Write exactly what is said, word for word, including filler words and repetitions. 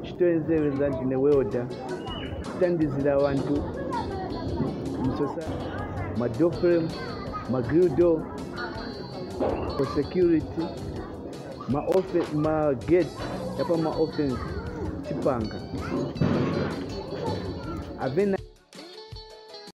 chitoenzereza nti ne welder kutandizira abantu msosa ma door frame ma grill door for security ma office ma gate yapa ma office chipanga avena